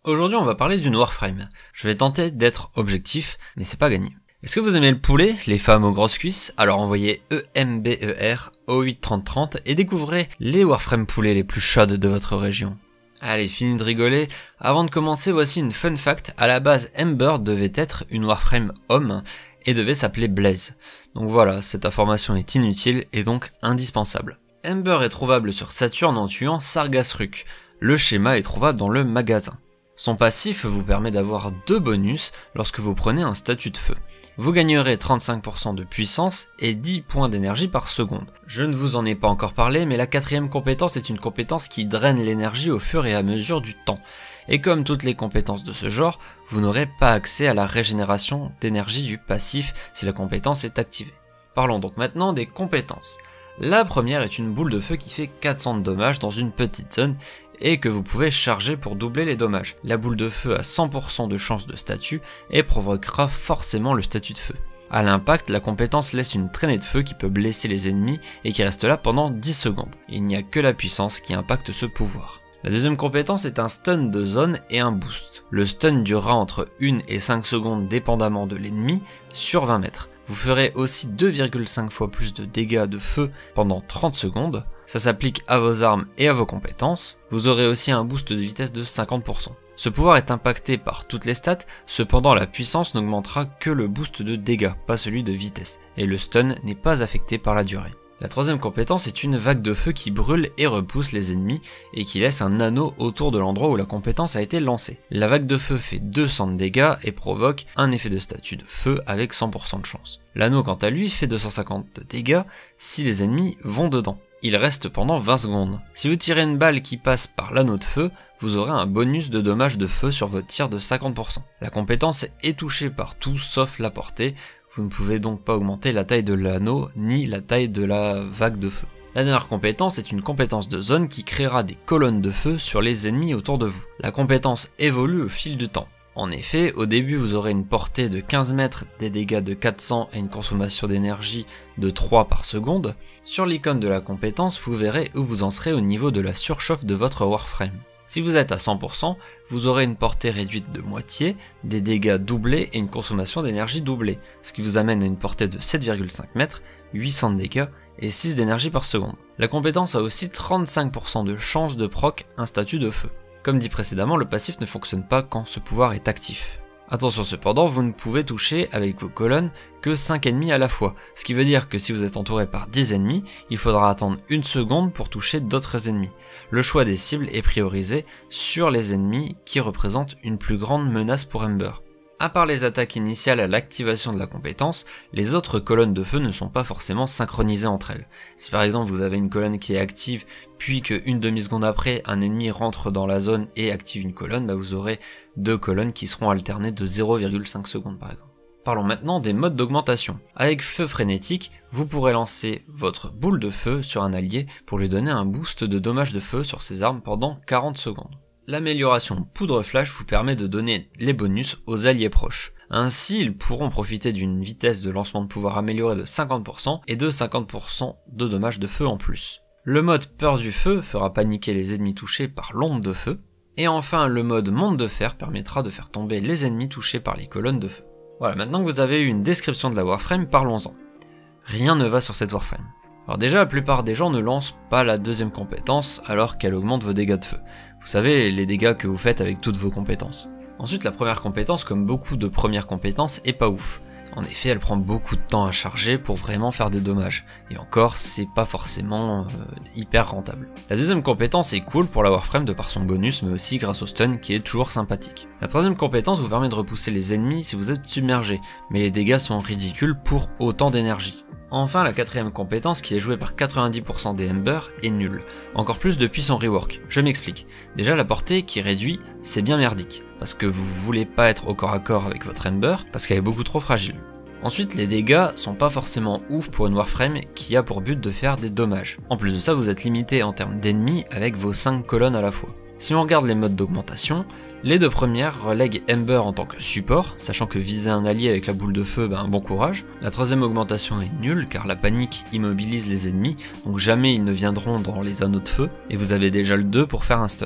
Aujourd'hui on va parler d'une Warframe. Je vais tenter d'être objectif, mais c'est pas gagné. Est-ce que vous aimez le poulet, les femmes aux grosses cuisses? Alors envoyez EMBER au 8 30 30 et découvrez les Warframe poulets les plus chaudes de votre région. Allez, fini de rigoler. Avant de commencer, voici une fun fact. À la base, Ember devait être une Warframe homme et devait s'appeler Blaze. Donc voilà, cette information est inutile et donc indispensable. Ember est trouvable sur Saturne en tuant Sargasruk. Le schéma est trouvable dans le magasin. Son passif vous permet d'avoir 2 bonus lorsque vous prenez un statut de feu. Vous gagnerez 35% de puissance et 10 points d'énergie par seconde. Je ne vous en ai pas encore parlé, mais la 4ème compétence est une compétence qui draine l'énergie au fur et à mesure du temps. Et comme toutes les compétences de ce genre, vous n'aurez pas accès à la régénération d'énergie du passif si la compétence est activée. Parlons donc maintenant des compétences. La première est une boule de feu qui fait 400 de dommages dans une petite zone et que vous pouvez charger pour doubler les dommages. La boule de feu a 100% de chance de statut et provoquera forcément le statut de feu. À l'impact, la compétence laisse une traînée de feu qui peut blesser les ennemis et qui reste là pendant 10 secondes. Il n'y a que la puissance qui impacte ce pouvoir. La deuxième compétence est un stun de zone et un boost. Le stun durera entre 1 et 5 secondes dépendamment de l'ennemi sur 20 mètres. Vous ferez aussi 2,5 fois plus de dégâts de feu pendant 30 secondes. Ça s'applique à vos armes et à vos compétences. Vous aurez aussi un boost de vitesse de 50%. Ce pouvoir est impacté par toutes les stats, cependant la puissance n'augmentera que le boost de dégâts, pas celui de vitesse, et le stun n'est pas affecté par la durée. La troisième compétence est une vague de feu qui brûle et repousse les ennemis et qui laisse un anneau autour de l'endroit où la compétence a été lancée. La vague de feu fait 200 de dégâts et provoque un effet de statut de feu avec 100% de chance. L'anneau quant à lui fait 250 de dégâts si les ennemis vont dedans. Il reste pendant 20 secondes. Si vous tirez une balle qui passe par l'anneau de feu, vous aurez un bonus de dommages de feu sur votre tir de 50%. La compétence est touchée par tout sauf la portée. Vous ne pouvez donc pas augmenter la taille de l'anneau ni la taille de la vague de feu. La dernière compétence est une compétence de zone qui créera des colonnes de feu sur les ennemis autour de vous. La compétence évolue au fil du temps. En effet, au début vous aurez une portée de 15 mètres, des dégâts de 400 et une consommation d'énergie de 3 par seconde. Sur l'icône de la compétence, vous verrez où vous en serez au niveau de la surchauffe de votre Warframe. Si vous êtes à 100%, vous aurez une portée réduite de moitié, des dégâts doublés et une consommation d'énergie doublée, ce qui vous amène à une portée de 7,5 mètres, 800 de dégâts et 6 d'énergie par seconde. La compétence a aussi 35% de chance de proc un statut de feu. Comme dit précédemment, le passif ne fonctionne pas quand ce pouvoir est actif. Attention cependant, vous ne pouvez toucher avec vos colonnes que 5 ennemis à la fois, ce qui veut dire que si vous êtes entouré par 10 ennemis, il faudra attendre 1 seconde pour toucher d'autres ennemis. Le choix des cibles est priorisé sur les ennemis qui représentent une plus grande menace pour Ember. À part les attaques initiales à l'activation de la compétence, les autres colonnes de feu ne sont pas forcément synchronisées entre elles. Si par exemple vous avez une colonne qui est active, puis qu'une demi-seconde après un ennemi rentre dans la zone et active une colonne, vous aurez 2 colonnes qui seront alternées de 0,5 secondes par exemple. Parlons maintenant des modes d'augmentation. Avec feu frénétique, vous pourrez lancer votre boule de feu sur un allié pour lui donner un boost de dommages de feu sur ses armes pendant 40 secondes. L'amélioration poudre flash vous permet de donner les bonus aux alliés proches. Ainsi, ils pourront profiter d'une vitesse de lancement de pouvoir améliorée de 50% et de 50% de dommages de feu en plus. Le mode peur du feu fera paniquer les ennemis touchés par l'onde de feu. Et enfin, le mode monde de fer permettra de faire tomber les ennemis touchés par les colonnes de feu. Voilà, maintenant que vous avez eu une description de la Warframe, parlons-en. Rien ne va sur cette Warframe. Alors déjà, la plupart des gens ne lancent pas la deuxième compétence alors qu'elle augmente vos dégâts de feu. Vous savez, les dégâts que vous faites avec toutes vos compétences. Ensuite, la première compétence, comme beaucoup de premières compétences, est pas ouf. En effet, elle prend beaucoup de temps à charger pour vraiment faire des dommages. Et encore, c'est pas forcément hyper rentable. La deuxième compétence est cool pour la Warframe de par son bonus, mais aussi grâce au stun qui est toujours sympathique. La troisième compétence vous permet de repousser les ennemis si vous êtes submergé, mais les dégâts sont ridicules pour autant d'énergie. Enfin, la quatrième compétence, qui est jouée par 90% des Ember, est nulle. Encore plus depuis son rework. Je m'explique. Déjà, la portée qui réduit, c'est bien merdique, parce que vous voulez pas être au corps à corps avec votre Ember, parce qu'elle est beaucoup trop fragile. Ensuite, les dégâts sont pas forcément ouf pour une Warframe qui a pour but de faire des dommages. En plus de ça, vous êtes limité en termes d'ennemis avec vos 5 colonnes à la fois. Si on regarde les modes d'augmentation, les 2 premières relèguent Ember en tant que support, sachant que viser un allié avec la boule de feu, bon courage. La troisième augmentation est nulle, car la panique immobilise les ennemis, donc jamais ils ne viendront dans les anneaux de feu, et vous avez déjà le 2 pour faire un stun.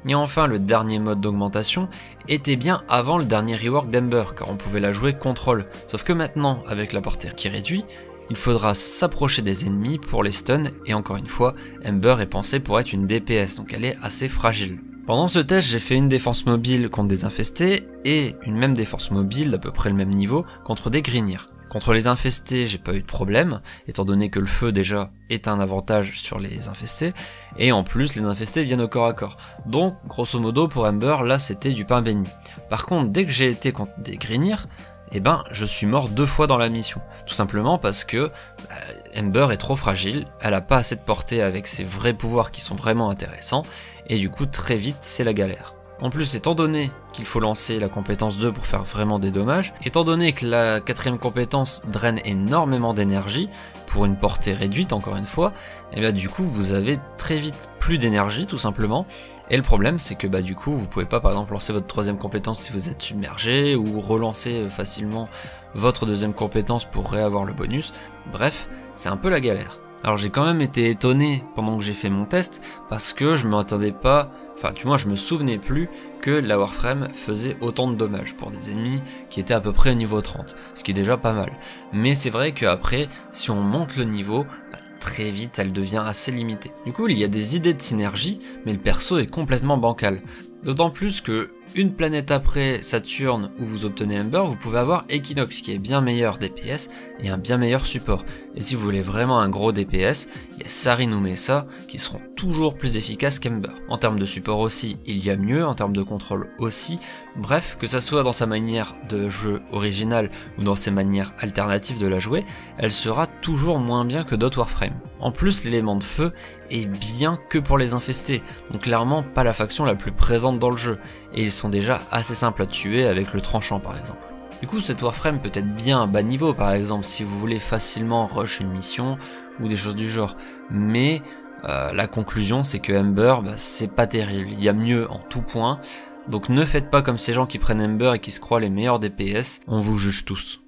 Et enfin, le dernier mode d'augmentation était bien avant le dernier rework d'Ember, car on pouvait la jouer contrôle. Sauf que maintenant, avec la portée qui réduit, il faudra s'approcher des ennemis pour les stun, et encore une fois, Ember est pensée pour être une DPS, donc elle est assez fragile. Pendant ce test, j'ai fait une défense mobile contre des infestés, et une même défense mobile d'à peu près le même niveau contre des Grignir. Contre les infestés, j'ai pas eu de problème, étant donné que le feu déjà est un avantage sur les infestés, et en plus les infestés viennent au corps à corps. Donc, grosso modo, pour Ember, là c'était du pain béni. Par contre, dès que j'ai été contre des Grignir, eh ben, je suis mort 2 fois dans la mission. Tout simplement parce que Ember est trop fragile, elle a pas assez de portée avec ses vrais pouvoirs qui sont vraiment intéressants, et du coup, très vite, c'est la galère. En plus, étant donné qu'il faut lancer la compétence 2 pour faire vraiment des dommages, étant donné que la 4ème compétence draine énormément d'énergie, pour une portée réduite encore une fois, et bien du coup vous avez très vite plus d'énergie tout simplement, et le problème c'est que du coup vous pouvez pas par exemple lancer votre 3ème compétence si vous êtes submergé, ou relancer facilement votre 2ème compétence pour réavoir le bonus, bref, c'est un peu la galère. Alors j'ai quand même été étonné pendant que j'ai fait mon test, parce que je m'attendais pas, enfin du moins je me souvenais plus que la Warframe faisait autant de dommages pour des ennemis qui étaient à peu près au niveau 30, ce qui est déjà pas mal. Mais c'est vrai qu'après, si on monte le niveau, très vite elle devient assez limitée. Du coup il y a des idées de synergie, mais le perso est complètement bancal. D'autant plus que une planète après Saturne où vous obtenez Ember, vous pouvez avoir Equinox qui est bien meilleur DPS et un bien meilleur support. Et si vous voulez vraiment un gros DPS, il y a Sarin ou Mesa qui seront toujours plus efficaces qu'Ember. En termes de support aussi, il y a mieux, en termes de contrôle aussi. Bref, que ça soit dans sa manière de jeu originale ou dans ses manières alternatives de la jouer, elle sera toujours moins bien que d'autres Warframe. En plus, l'élément de feu est bien que pour les infestés, donc clairement pas la faction la plus présente dans le jeu, et ils sont déjà assez simples à tuer avec le tranchant par exemple. Du coup cette Warframe peut être bien à bas niveau par exemple si vous voulez facilement rush une mission ou des choses du genre, mais la conclusion c'est que Ember c'est pas terrible, il y a mieux en tout point, donc ne faites pas comme ces gens qui prennent Ember et qui se croient les meilleurs DPS, on vous juge tous.